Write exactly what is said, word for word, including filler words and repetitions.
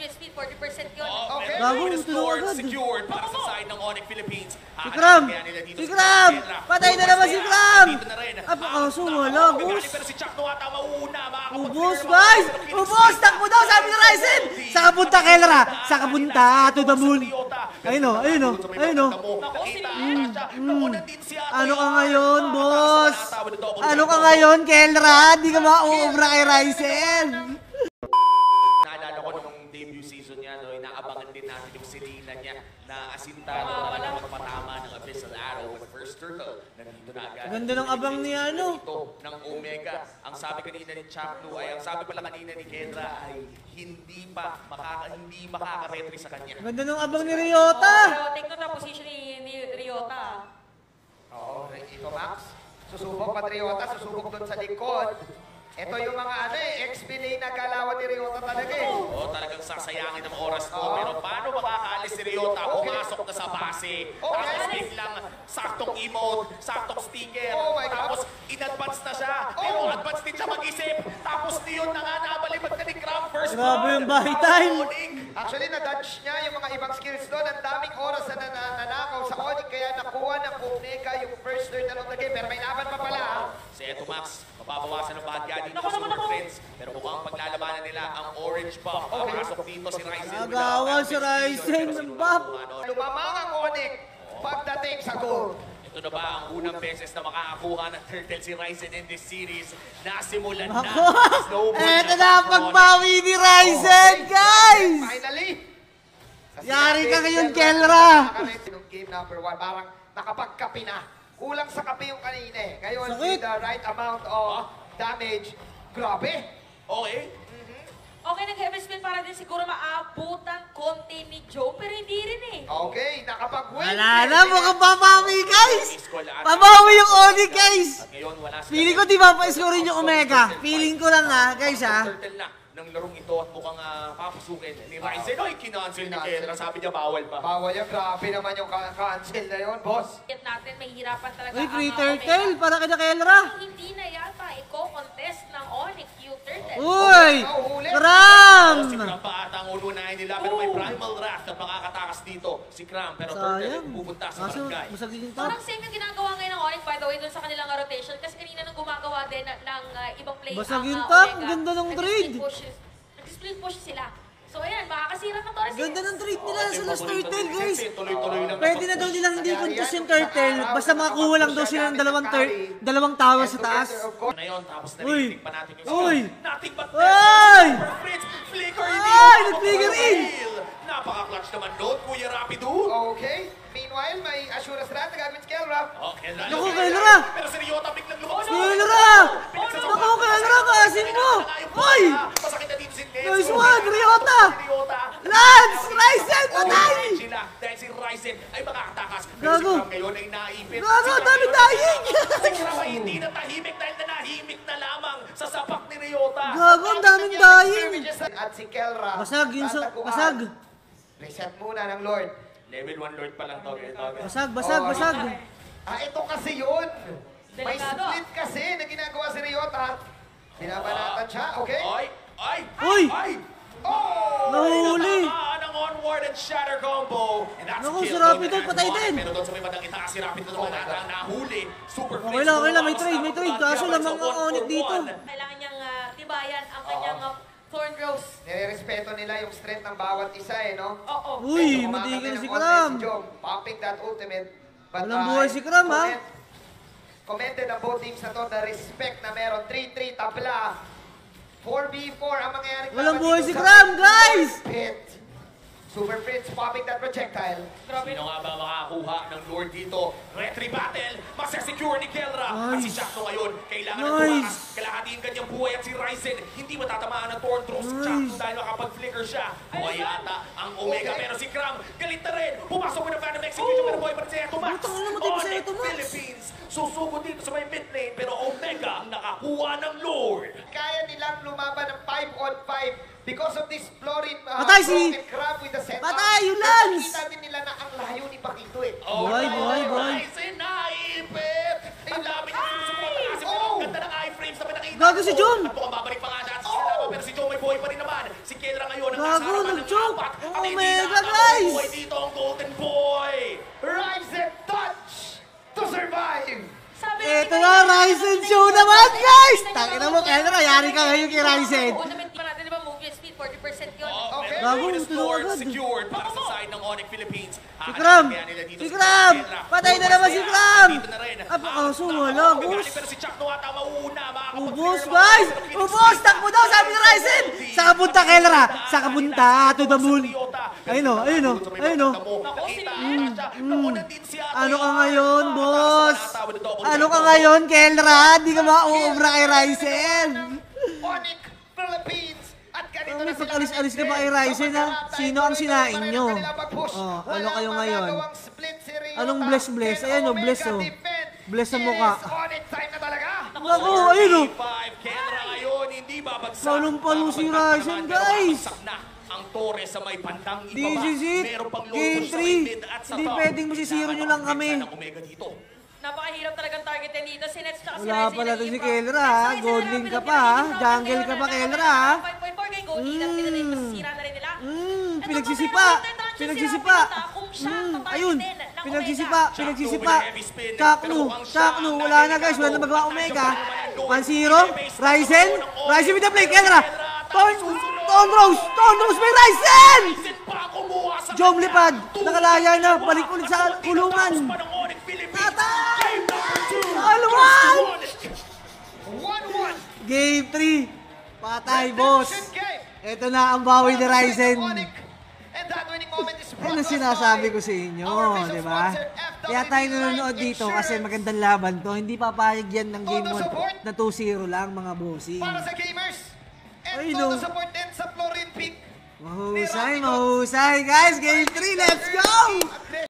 Heavy Speed, forty percent yun. Oh, Okay. Gago, Gago, score agad. secured para sa side ng Onyx Philippines. Si Kram! Si Kram! Patay na naman si Kram! Dito na rin. Ah, kaso wala, boss. Pero si Chuck no ata mauuna. Ubos, guys! Ubos! Takbo daw, sabi ni Ryzen! Sa kapunta, Kelra! Sa kapunta, to the moon! Ayun o, ayun o, ayun o. Ano ka ngayon, boss? Ano ka ngayon, Kelra? Di ka mauubra kay Ryzen! Naalala ko nung debut season niya, no, inaabangan din natin yung Selena niya na asintado na lang magpatama ng Abyssal Arrow with first turtle. Nandito na agad. Ganda ng abang ni ano. Ito, ng Omega. Ang sabi kanina ni Chapnu ay, ang sabi pala kanina ni Kendra ay hindi pa makaka, hindi makaka-retry sa kanya. Ganda ng abang ni Ryota! Pero take note na position ni, ni Ryota. Oo, ito Max. Susubok Patriota, susubok doon sa likod. Ito yung mga ano eh, X P lane na galawan ni Ryota talaga eh. Oo, talagang sasayangin ng oras to. Pero paano makakaalis si Ryota? Pumasok na sa base. Tapos biglang saktong emote, saktong sticker. Oh my God. Tapos in-advance na siya. Pero advance din siya mag-isip. Tapos Leon na nga nabalibag na ni Kram first blood. Grabe yung bahay time. Actually, na-dodge niya yung mga ibang skills doon. Ang daming oras na nanakaw sa Onyx, kaya nakuha ng Omega yung first turn na ng game. Pero may laban pa pala. Si Eto Max, mababawasan ng bahagya dito sa Super Friends. Pero mukhang paglalabanan nila ang orange buff. Papasok dito si Ryzen. Agawan si Ryzen ng buff. Lumamang ang Onyx pagdating sa goal. Ito na ba ang unang beses na makakakuha ng turtle si Ryzen in this series? Nasimulan na. Ako! Snowball Eto na na ang pagbawi ni Ryzen, guys! Finally! Yari ka ngayon, Kelra! Yung game number one, parang nakapagkapi na. Kulang sa kape yung kanina eh. Ngayon, Sakit. with the right amount of damage, grabe! Okay. Okay, nag-heavy spin para din siguro maabutan konti ni Joe, pero hindi rin eh. Okay, nakapag-win. Wala na, mukhang babawi, guys! Babawi yung Onyx, guys! At ngayon, wala sila. Feeling ko di ba pa-scorein yung Omega? Feeling ko lang ha, guys ha. Turtle na ng larong ito at mukhang uh, papasukin ni Ryzen. Oy, kinancel ni Kendra. Sabi niya bawal pa. Bawal yan, grabe naman yung cancel na yun, boss. Get natin, mahihirapan talaga Uy, free ang, uh, turtle, Omega. para kina Kelra. Hindi na yata i-contest ng Onyx yung turtle. Uy! Kram! Si Kram pa ata ang ununahin nila pero may primal wrath at makakatakas dito. Si Kram pero turtle Sayang. pupunta sa Kaso, barangay. masagin yung top. Parang same yung ginagawa ngayon ng Onyx, by the way, dun sa kanilang uh, rotation. Kasi kanina nung gumagawa din na- ng uh, ibang play Basag ang, yung uh, top, Omega, ganda ng nag-split trade. pushes- Nag-split push sila. So ayan, makakasira ng Torres. Ganda ng trade nila sa last turtle, guys. Tuloy-tuloy lang. Pwede na daw nilang hindi contest yung turtle. Basta makakuha lang daw sila ng dalawang tur dalawang tower sa taas. Ngayon, tapos Uy! narinig pa natin yung Uy! Nothing but Uy! Super Fritz! Flicker in Ay! Nag-flicker in! Napaka-clutch naman doon, Kuya Rapido. Okay. Meanwhile, may assurance rat na gagawin si Kelra. Okay, lalo. Naku, Kelra! Pero si Ryota biglang lumabas. Kelra! Naku, Kelra, kasin mo! Uy! Masakit na dito si Nelson. Nice one, Ryota! Si Ryota. Lance! Ryzen! Patay! Sila, dahil si Ryzen ay makakatakas. Pero si Gago. Kram ngayon ay naipit. Gago, Si Kram dami ngayon- dying! Si Kram ay hindi na tahimik dahil nanahimik na lamang sa sapak ni Ryota. Gago, ang daming dying! At si Kelra. Basag, yun so, tataguan. basag. Reset muna ng Lord. Level one Lord pa lang to. Basag, basag, Oh, basag. Ah, ito kasi yun. May Delikado. split kasi na ginagawa si Ryota. Binabanatan siya, okay? Ay! Ay! Uy! Ay! Oh! Nahuli! Natamaan ang onward and shatter combo. And that's Naku, a kill. si Rapido, Doon, patay and din. Pero doon sa may bandang itaas, si Rapido naman ata ang nahuli. Super Okay lang, okay lang, may trade, may trade. Kaso lamang ang Onyx dito. Kailangan niyang uh, tibayan ang kanyang uh, Thorn Rose. Nire-respeto nila yung strength ng bawat isa eh, no? Oo. Uy, Medyo matigil kumakanta si ng konti Kram. Si Jom, popping that ultimate. But, Walang uh, buhay si Kram, ha? comment- Commented ang both teams na to, the respect na meron. three three tabla. four v four ang mangyayari. Walang buhay si Kram, guys! Pit. Super Prince popping that projectile. Sino nga ba makakakuha ng Lord dito? Retry battle! Masasecure ni Kelra! At si Nice. Shakto ngayon, kailangan ng Nice. tumakas. Kalahatiin kanyang buhay at si Ryzen. Hindi matatamaan ng Thorn Throw si Nice. Shakto dahil makapag-flicker siya. Buhay ata ang Omega. Okay. Pero si Kram, galit na rin. Pumasok mo ng Phantom Execution pero buhay pa rin si Eto Max. Putang ina, matay pa si Onyx Eto Max. Philippines. Susuko dito sa may mid lane pero Omega ang nakakuha ng Lord. Kaya nilang lumaban ng five on five because of this Florin uh, Patay si- broken crab with the setup. Patay, yung Lance! Nakita din nila na ang layo ni Pakito eh. Buhay, buhay, buhay. Ryzen naipit! Ang labi niya sa pagkakasin pero ang ganda ng iframes na pinakita. Gago si Jom! At mukhang babalik pa nga dati sa laban pero si Jom may buhay pa rin naman. Si Kendra ngayon ang Gago, nasa harapan ng nag-Jom! At Oh, hindi mega, na guys! nabubuhay dito ang Golden Boy. Ryzen touch to survive. Sabi Eto na, Ryzen show naman, guys! Tangina mo, Kendra, yari ka ngayon kay Ryzen. Unamit pa natin, di ba, movement speed, forty percent yun. Oh, Okay. Gago, Gago, scored, tulungan. secured para sa side ng Onyx Philippines. Si Kram! Si Kram! Patay na naman si Kram! Dito na rin. Ah, kaso wala, boss. Pero si Chuck Nuata mauuna. Ubos, guys! Ubos! Takbo daw, sabi ni Ryzen! Sa kapunta, Kendra! Sa kapunta, to the moon. Ayun o, ayun o, ayun o. Ano ka ngayon, boss? Ano ka ngayon, Kendra? Di ka mauubra kay Ryzen. Onyx Philippines. At ganito Ano, na sila pag-alis-alis ka nag-play. ba kay Ryzen, ha? Sa Sino ang mga sinaing tuloy-tuloy nyo? pa rin ang kanilang pag-push. Oh, ano Walang kayo ngayon? magagawang split si Ryota. Anong bless, bless? And Ayan, oh, Omega bless, oh. defend. Bless sa It mukha. is Onyx time na talaga. Naku, ayun o. Kendra ngayon, hindi babagsak. Palong-palo si Babagsak Ryzen, naman, pero guys. babagsak na ang Torres sa may bandang ibaba. This is it. Meron pang low Game push sa three. mid at sa Hindi top. pwedeng masisiro nyo lang kami. Kailangan ng Omega dito. Napakahirap talagang targetin dito. Si Nets tsaka si Wala Ryzen pala to nag-iiba. si Kendra, ha? Next, Ryzen Gold na lane lang, ka pinag- pa, ha? pinag- Jungle ka pa, Kendra, ha? five point four kay Gold Leader. Pinag- Masisira na rin nila. Mm, Ito pinagsisipa. pa, meron pa, Pinagsisipa. kung siya Mm, ang ayun. tatargetin ng Pinagsisipa. Omega. Pinagsisipa. Chaknu. Chaknu. Wala na, guys. Wala na magawa Omega. one zero. Ryzen. Ryzen with the play. Kendra. Ton, Ton Rose. Ton Rose may Ryzen! Jom lipad. Nakalaya na. Balik ulit sa kulungan. Tatay! Alwan! one one. Game three. Patay, boss. Ito na ang bawi ni Ryzen. And that winning moment is Yan ang sinasabi ko sa inyo, di ba? Kaya tayo nanonood dito kasi magandang laban to. Hindi papayag yan ng game mode na two zero lang, mga bossing. para sa gamers. And Ay, todo no. support din sa Florin Peak. Mahusay, mahusay. Guys, game three, let's go!